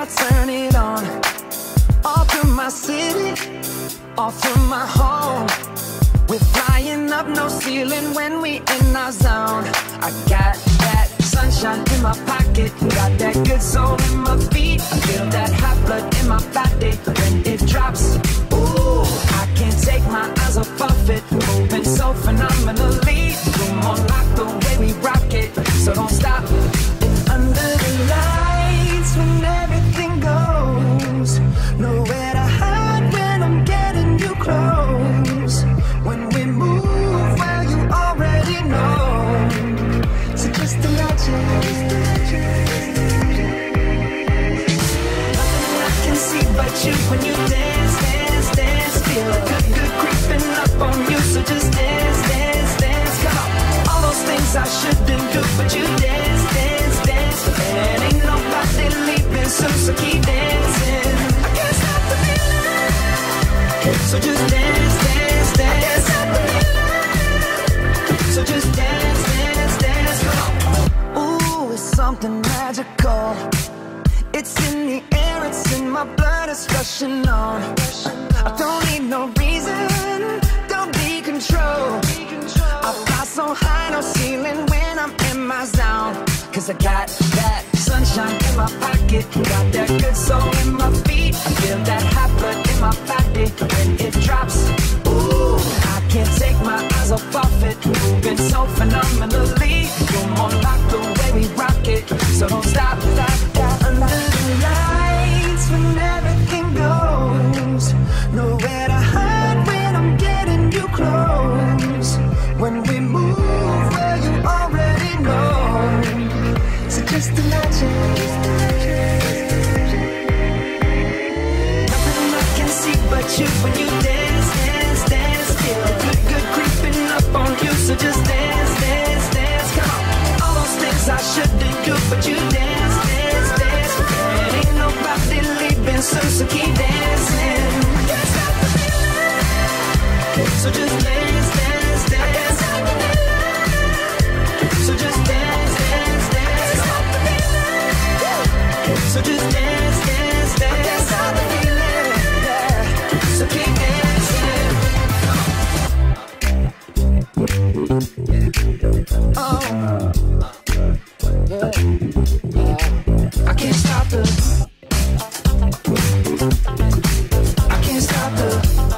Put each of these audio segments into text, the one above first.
turn it on. All through my city, all through my home. We're flying up, no ceiling when we in our zone. I got that sunshine in my pocket, got that good soul in my feet. I feel that hot blood in my body when it drops. Ooh, I can't take my eyes off of it, moving so phenomenally. Come on, like the way we rock it, so don't stop. Under the lights when everything goes, nowhere to hide when I'm getting you close. When we move, well, you already know. So just imagine, nothing I can see but you when you dance, dance, dance. Feel good, good creeping up on you. So just dance, dance, dance. Come on, all those things I shouldn't do, but you dance, dance, dance. And ain't nobody leaving soon, so keep dancing. I can't stop the feeling. So just dance, dance, dance. I can't stop the feeling. So just dance, dance, dance. Come on. Ooh, it's something magical. It's in the air, it's in my blood, it's rushing on. I don't need no reason, don't be control. I fly so high, no ceiling when I'm in my zone. Cause I got that sunshine in my pocket, got that good soul in my feet. I feel that hot blood in my body when it drops. Ooh, I can't take my eyes off of it, moving so phenomenally. You're more like the way we rock it, so don't stop, stop, stop. Under the lights when everything goes, nowhere to hide when I'm getting you close. When we move, well, you already know. So just imagine, nothing I can see but you when you dance, dance, dance. Feel good, good creeping up on you. So just dance, dance, dance. Come on, all those things I shouldn't do, but you dance, dance, dance. And ain't nobody leaving soon, so keep dancing. I can't stop the feeling. So just dance, dance, dance. So just dance, dance, dance. Stop the feeling. So just dance, dance, dance. I can't stop the feeling. Yeah. So keep dancing. Oh, yeah. I can't stop the. I can't stop the.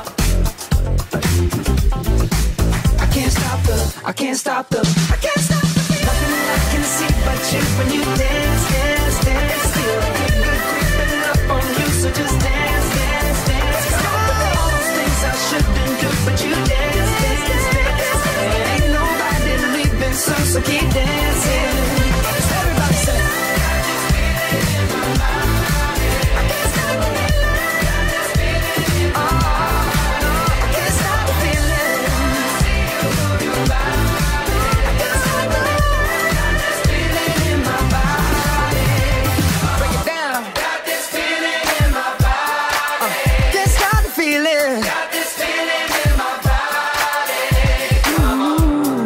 I can't stop the. I can't stop the. I can't stop the. Nothing I can see but you when you dance, dance, dance. Feel good, good creeping up on you. So just dance, dance, dance. All those things I shouldn't do, but you dance, dance, dance. Ain't nobody leaving soon, so keep dancing. So everybody say, got this feeling in my body. I can't stop the feeling. Oh, I can't stop the feeling. See you move your body. I can't stop the got this feeling in my body. Break it down. Got this feeling in my body. Can't stop the feeling. Got this feeling in my body. Come on.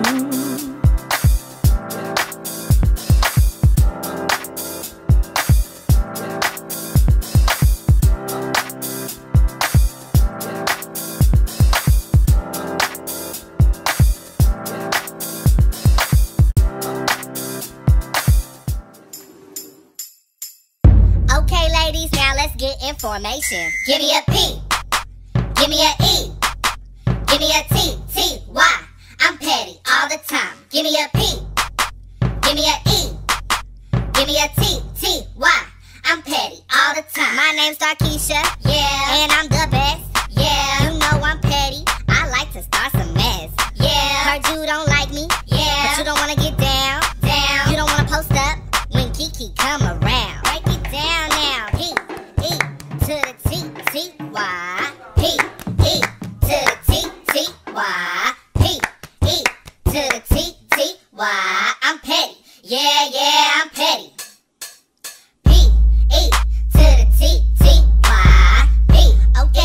Okay, ladies, now let's get information. Give me a P, give me a E, give me a T, T, Y. I'm petty all the time. Give me a P, give me a E, give me a T, T, Y. I'm petty all the time. My name's Darkeisha, yeah, and I'm the best, yeah. You know I'm petty, I like to start some mess, yeah. Heard you don't like me, yeah, but you don't wanna get down, down. You don't wanna post up when Kiki come around. Break it down now. P, E, to the T, T, Y. P, E, to the T, T, Y. P, E, to the T, T, Y. I'm petty, yeah, yeah, I'm petty. P, E, to the T, T, Y. P,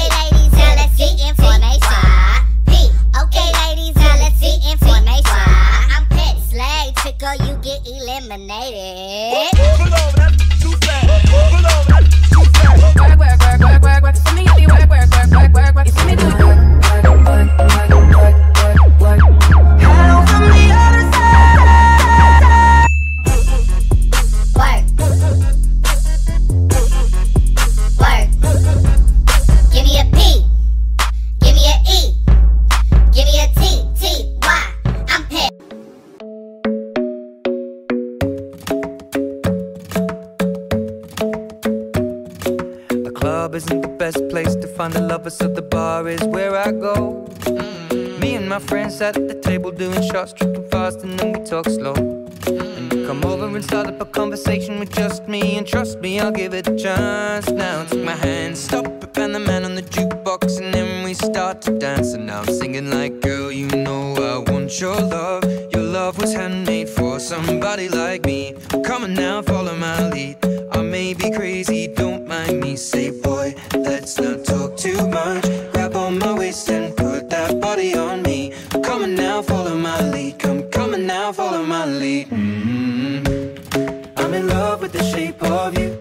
club isn't the best place to find a lover, so the bar is where I go. Me and my friends sat at the table doing shots, tripping fast, and then we talk slow. And you come over and start up a conversation with just me, and trust me, I'll give it a chance. Now take my hand, stop it, and the man on the jukebox, and then we start to dance. And now I'm singing like, girl, you know I want your love. Your love was handmade for somebody like me. Come on now, follow my lead. I may be crazy, don't mind me. Say, boy, let's not talk too much. Grab on my waist and put that body on me. Come on now, follow my lead. Come on now, follow my lead. I'm in love with the shape of you.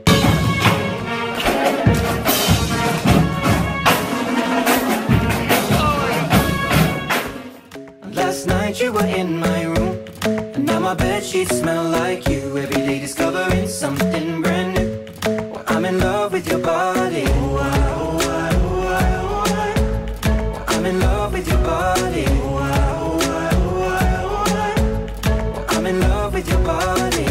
Last night you were in my room, and now my bedsheets smell like you. Every day discovering something brand new. Well, I'm in love with your body. I'm in love with your body. I'm in love with your body.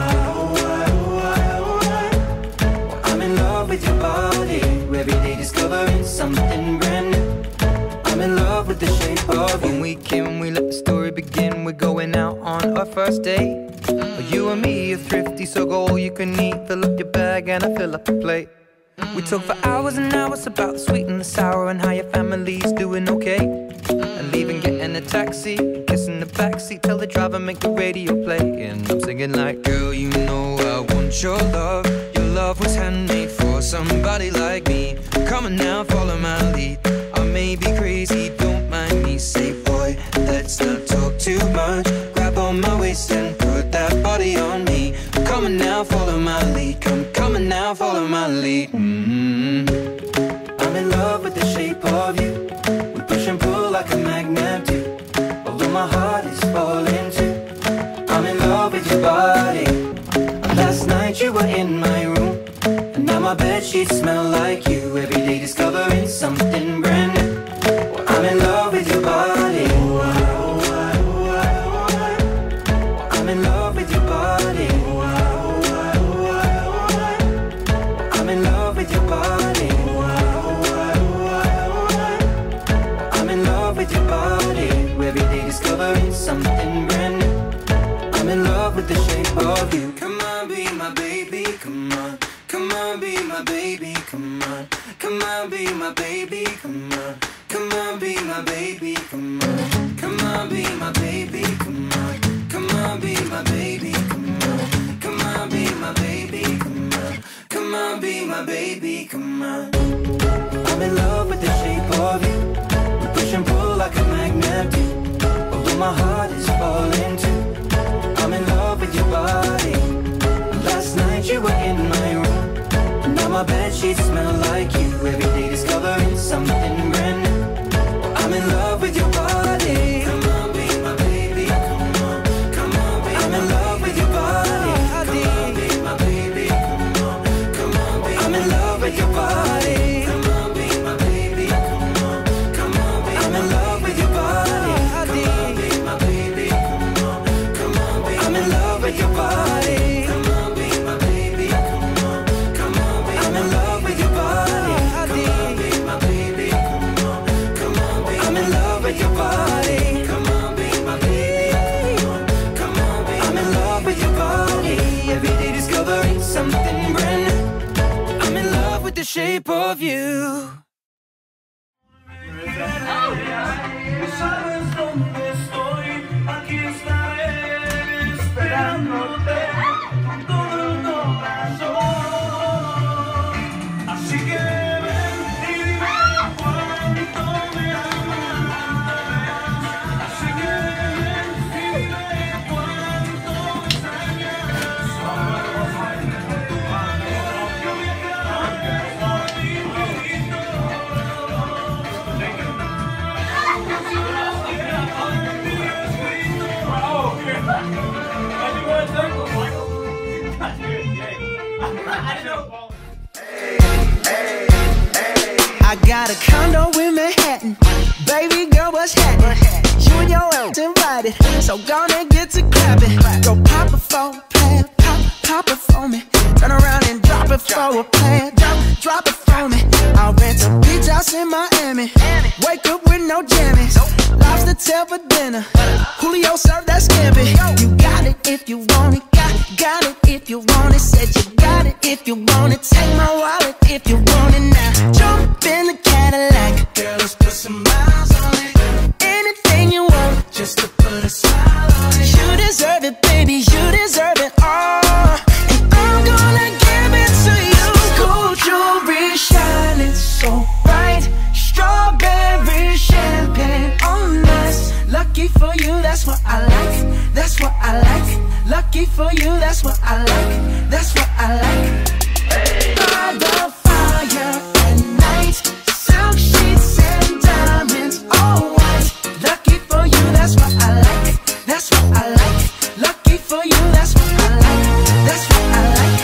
I'm in love with your body. Every day discovering something brand new. I'm in love with the shape of you. When we came, we let the story begin. We're going out on our first date. You and me are thrifty, so go all you can eat. Fill up your bag and I fill up the plate. We talk for hours and hours about the sweet and the sour, and how your family's doing okay. And leaving, getting a taxi, kissing the backseat, tell the driver make the radio play. And I'm singing like, girl, you know I want your love. Your love was handmade for somebody like me. Come on now, follow my lead. I may be crazy, don't mind me. Say, boy, let's not talk too much. Grab on my waist and put that body on me. Come on now, follow my lead. Come on now, follow my lead. I'm in love with the shape of you. We push and pull like a magnet do. Although my heart is falling too. I'm in love with your body. Last night you were in my room, and now my bedsheets smell like you. Every day discovering something brand new. Well, I'm in love with your body. I'm in love with your body. I'm in love with your body. I'm in love with your body. Every day discovering something brand new. I'm in love with the shape of you. Come on, be my baby, come on. Come on, be my baby, come on. Come on, be my baby, come on. Come on, be my baby, come on. Come on, be my baby, come on. Come on, be my baby, come on. Come on, be my baby, come on. Come on, be my baby, come on. I'm in love with the shape of you. We push and pull like a magnet do. Although my heart is falling too. I'm in love with your body. Last night you were in my room, and now my bedsheets smell like you. Every day discovering something brand new. I'm in love with your body. Come on, be my baby, come on. Come on, be I'm in love with your body. Come on, be my baby, come on. Come on, be I'm in love with your body. Come on, be my baby, come on. Come on, be I'm in love with your body. Come on, be my baby, come on. Come on, be I'm in love with your body. Come on, be my baby, come on. Come on, be I'm in love with your body. Come on, be my baby, come on. Come on, be I'm in love with your body. Come on, be my baby, come on. Come on, be I'm in love with your body. Every day discovering something brand new. I'm in love with the shape of you. Aquí estaré esperándote con todo el corazón. Así que ven y dime cuánto me amas. Así que ven y dime cuánto me extrañas. Con tu mano yo viajaré por el infinito. De I got a condo in Manhattan. Baby girl, what's happening? You and your ass invited, so gonna get to clapping. Go pop it for a plan, pop it for me. Turn around and drop it for a plan, drop it for me. for dinner. Julio served that scampi. You got it if you want it. Got it if you want it. Said you got it if you want it. Take my wallet if you want it now. Jump in the Cadillac. Girl, let's put some miles on it. Anything you want, just to put a smile on it. You deserve it, baby. You deserve it all. And I'm gonna give it to you. Gold jewelry shining so bright. Strawberry champagne on us. Lucky for you, that's what I like. That's what I like. Lucky for you, that's what I like. That's what I like. By the fire at night, silk sheets and diamonds, all white. Lucky for you, that's what I like. That's what I like. Lucky for you, that's what I like. That's what I like.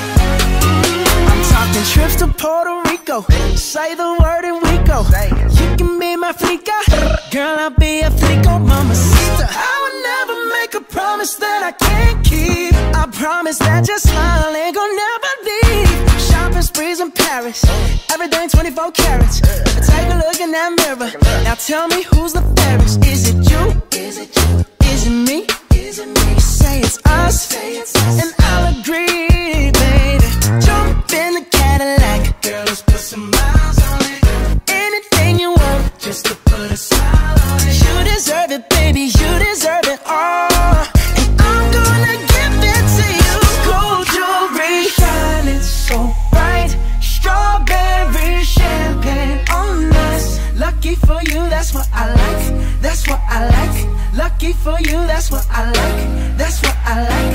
I'm talking trips to Puerto Rico. Say the word and we go. You can be my flica, girl, I'll be a flico, mamacita. I would never make a promise that I can't keep. I promise that your smile ain't gonna never leave. Shopping sprees in Paris, everything 24 carats. Take a look in that mirror. Now tell me who's the fairest. Is it you? Is it you? Is it me? Is it me? Say it's us, and I'll agree, baby. Jump in the Cadillac. Girl, let's put some miles on it. Anything you want, just to put a smile on it. You deserve it, baby. You deserve it all. And I'm gonna give it to you. Gold jewelry shining so bright. Strawberry champagne on us. Lucky for you, that's what I like. That's what I like. Lucky for you, that's what I like. That's what I like.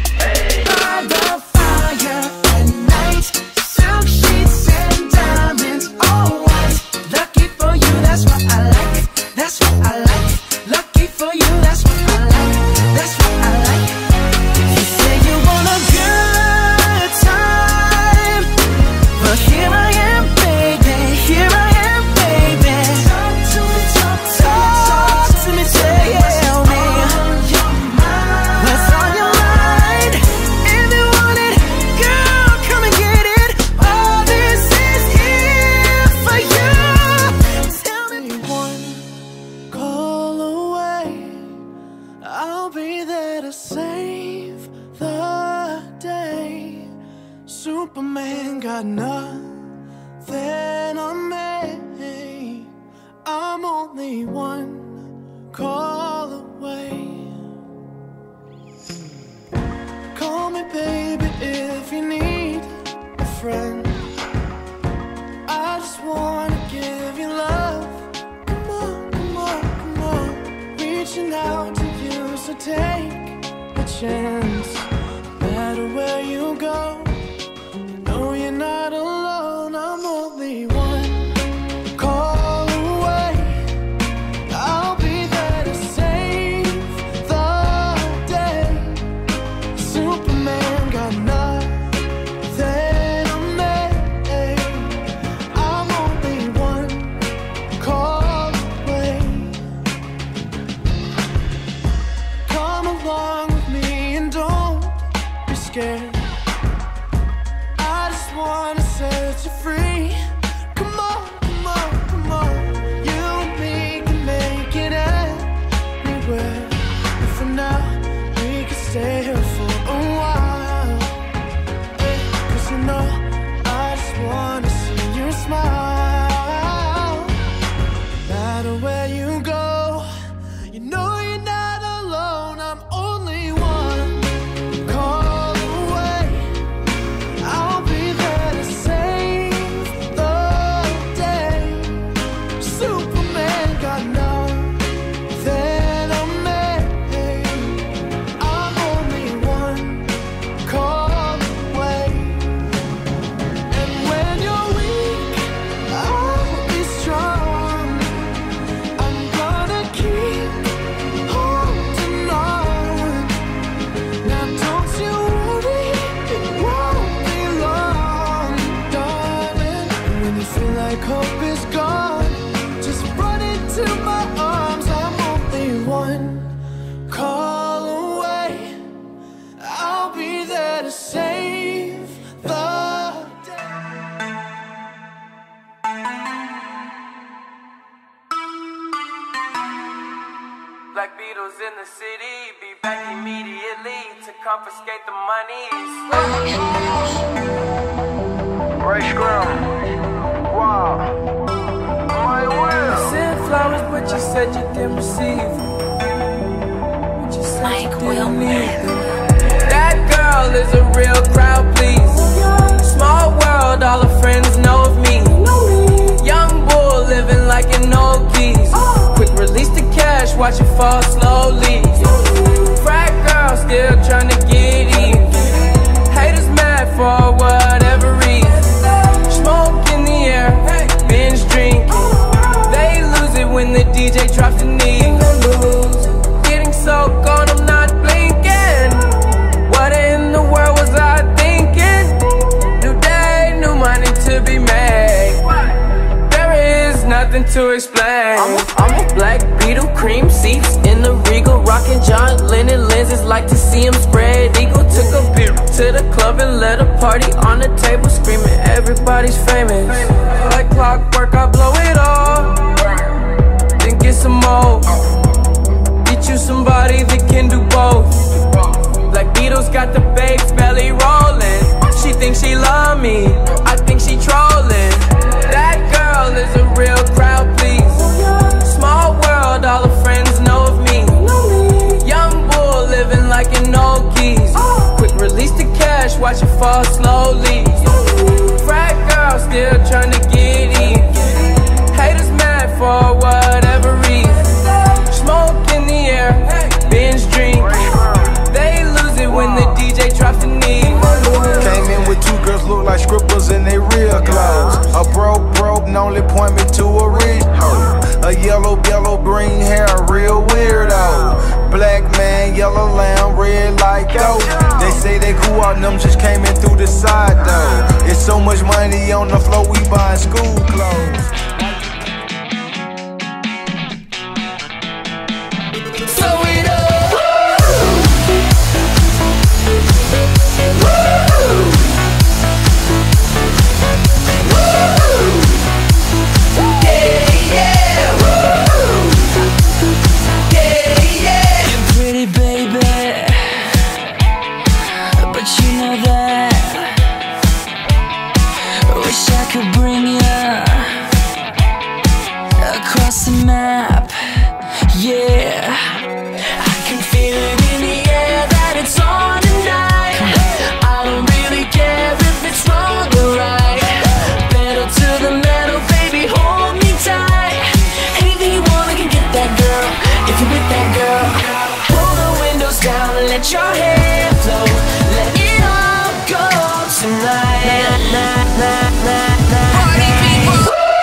By the fire at night, silk sheets and diamonds, all white. Lucky for you, that's what I like. That's what I like. Lucky for you, that's what I like. That's what I like. You say you want a good time, but here I am, baby. Here I am, baby. Talk to me, talk to me, tell me what's on your mind. If you want it, girl, come and get it. All this is here for you. Tell me one call away, I'll be there to save the day. Superman got nothing on me. I'm only one call away. Call me, baby, if you need a friend. I just wanna give you love. Come on, come on, come on. Reaching out to you, so take a chance. No matter where you go, you know you're not alone. I'm only one call away. I'll be there to save the day. Superman got nothing on me. I'm only one call away. Come along with me and don't be scared. I just wanna set you free. Come on, come on, come on. You and me can make it anywhere. But for now, we can stay here for a while. 'Cause you know, I just wanna see you smile. No matter where you go, you know you're not alone. I'm only one call away. I'll be there to save was in the city, be back immediately to confiscate the monies. Ray Scrum. Wow. My will. Sent flowers, but you said you didn't receive them. But you said you didn't need them. That girl is a real crowd, please. Small world, all her friends know of me. Young bull living like an old geese. Quick release the cash, watch it fall slowly. Frat girl still trying to get even. Haters mad for whatever reason. Smoke in the air, binge drinking. They lose it when the DJ drops the knee. Getting so gone, I'm not blinking. What in the world was I thinking? New day, new money to be made. There is nothing to explain. I'm a black Beetle, cream seats in the Regal, rocking John Lennon lenses, like to see him spread eagle. Took a beer to the club and let a party on the table, screaming everybody's famous. Like clockwork, I blow it all, then get some more. Get you somebody that can do both. Black Beatles got the babes belly rolling. She thinks she love me, I think she trolling. That girl is a real crowd, please. Small world, all her friends know of me. Young bull living like an old geese. Quick release the cash, watch it fall slowly. Frat girl still trying to get even. Haters mad for whatever reason. Smoke in the air, binge drink. They lose it when the DJ drops the knee. Came in with two girls look like scribbles in they real clothes. A broke and only point me to a rich hoe. A yellow, green hair, real weirdo. Black man, yellow lamb, red like goat. They say they grew out, them just came in through the side though. It's so much money on the floor, we buying school clothes. Let your hair flow, let it all go tonight. Party people,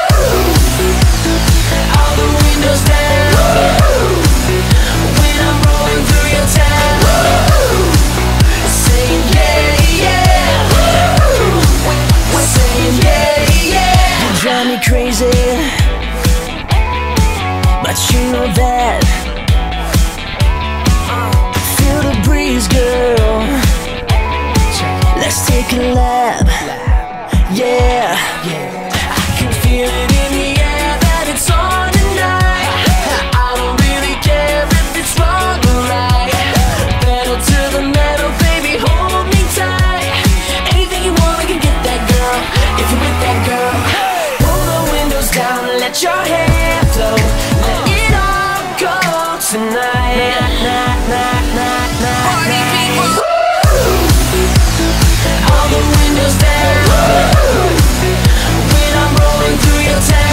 all the windows down. When I'm rolling through your town, saying yeah, yeah. We're saying yeah, yeah. You drive me crazy, but you know that. Girl, let's take a lap. Yeah, I can feel it in the air that it's on tonight. I don't really care if it's wrong or right. Pedal to the metal, baby, hold me tight. Anything you want, we can get that, girl. If you're with that girl, pull the windows down, let your hair flow, let it all go tonight. Party people, all the windows down. When I'm rolling through your town.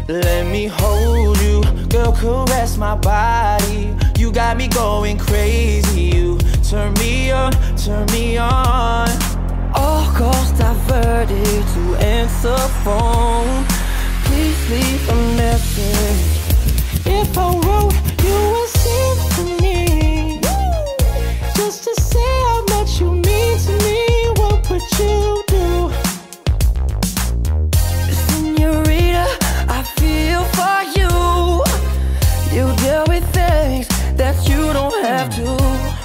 Let me hold you, girl, caress my body. You got me going crazy. You turn me on, turn me on. All calls diverted to answer phone. Please leave a message. If I wrote you a symphony, just to say how much you mean to me, what would you do? Senorita, I feel for you. You deal with things that you don't have to.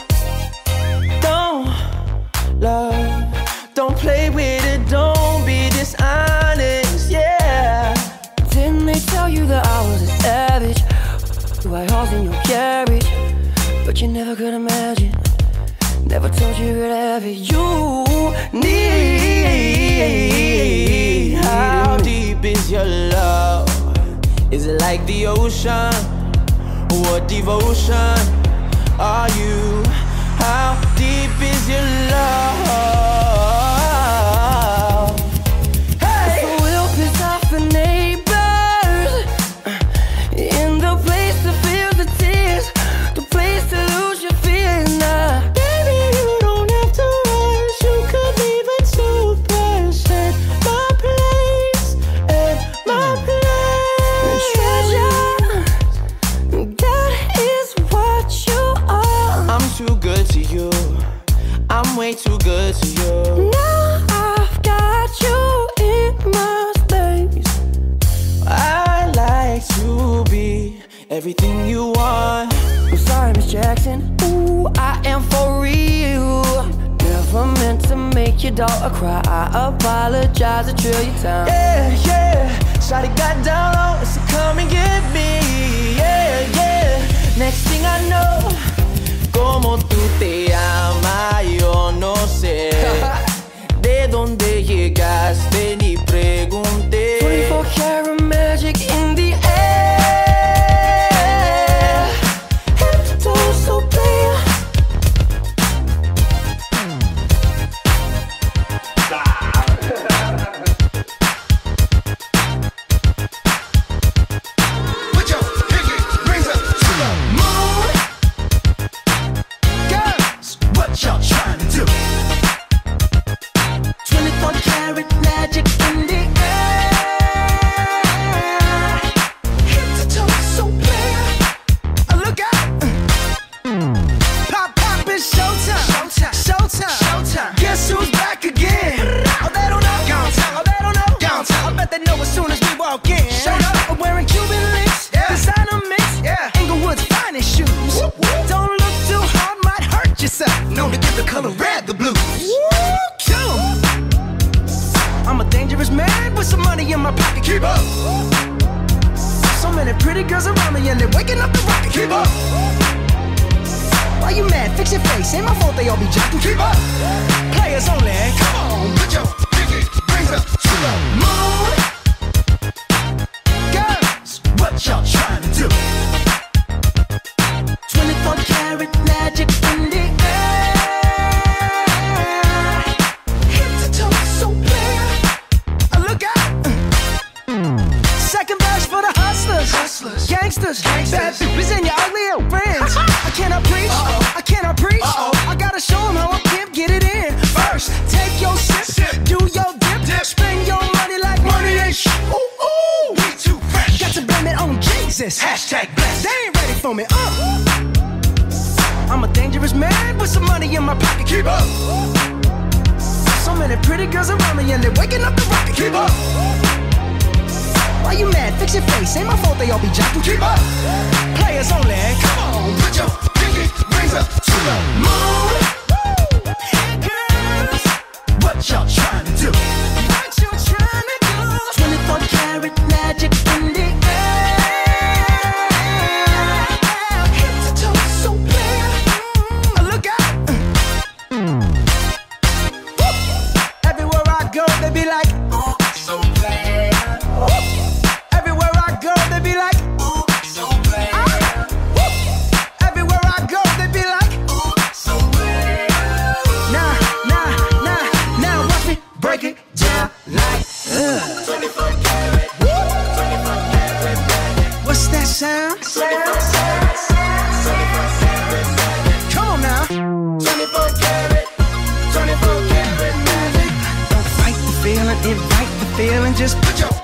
Don't love, don't play with it, don't be dishonest, yeah. Didn't they tell you that I was a savage? White horse in your carriage, but you never could imagine. Never told you could have it. You need. How deep is your love? Is it like the ocean? What devotion are you? How deep is your love? Hey! So we'll piss off the neighbors in the place to feel the tears, the place to lose your fears now. Baby, you don't have to rush. You could leave a toothbrush at my place, at my place. Treasure, that is what you are. I'm too good to you. I'm way too good to you. Now I've got you in my space. I like to be everything you want. I'm sorry, Miss Jackson. Ooh, I am for real. Never meant to make your daughter cry. I apologize, a trillion times. Yeah, yeah. Shawty got down low, so come and get me. Yeah, yeah. Next thing I know, como tú te llamas, yo no sé. De dónde llegaste ni pregunté. 24 karat magic in the air. Head to toe so clear. Put your pinky rings up to the moon. Girls, what y'all trying to do? 24 karat magic in the air. Head to toe so clear. Look out! Pop, pop, it's showtime. Showtime. Showtime. Showtime. Guess who's back again? Oh, they don't know. Gone time. Oh, they don't know. Gone time. I bet they know as soon as we walk in. Showed up. I'm wearing Cuban links. Yeah. Designer mix. Yeah. Inglewood's finest shoes. Whoop, whoop. Don't look too hard, might hurt yourself. Known to give the color red the blues. I'm a dangerous man with some money in my pocket. Keep up. So many pretty girls around me and they're waking up the rocket. Keep up. Why you mad? Fix your face. Ain't my fault they all be jocking. Keep up. Players only. Come on, put your pinky rings up to the moon. Girls, what y'all trying to do? 24 karat magic in the air. Head to toe so clear. Look out! Second verse for the hustlers, Hustlers. gangsters, Gangsters. bad bitches and your ugly old friends. I cannot preach, I cannot preach. I gotta show them how a pimp get it in. First, take your sip, Sip. do your dip, spend your money like money ain't shit. Ooh, ooh, we too fresh. Got to blame it on Jesus. Hashtag blessed. They ain't ready for me. I'm a dangerous man with some money in my pocket. Keep up. So many pretty girls around me and they're waking up the rocket. Keep up. Why you mad? Fix your face. Ain't my fault they all be jocking. Keep up. Players only. Come on, put your pinky rings up to the moon. Girls, What y'all trying to do? what you trying to do? 24 karat magic in the air. Head to toe so clear. Look out! Everywhere I go, they be like, So bad. everywhere I go, they be like, So bad. everywhere I go, they be like, So bad. 24 karat, 24 karat magic. Don't fight the feeling, invite the feeling. Just put your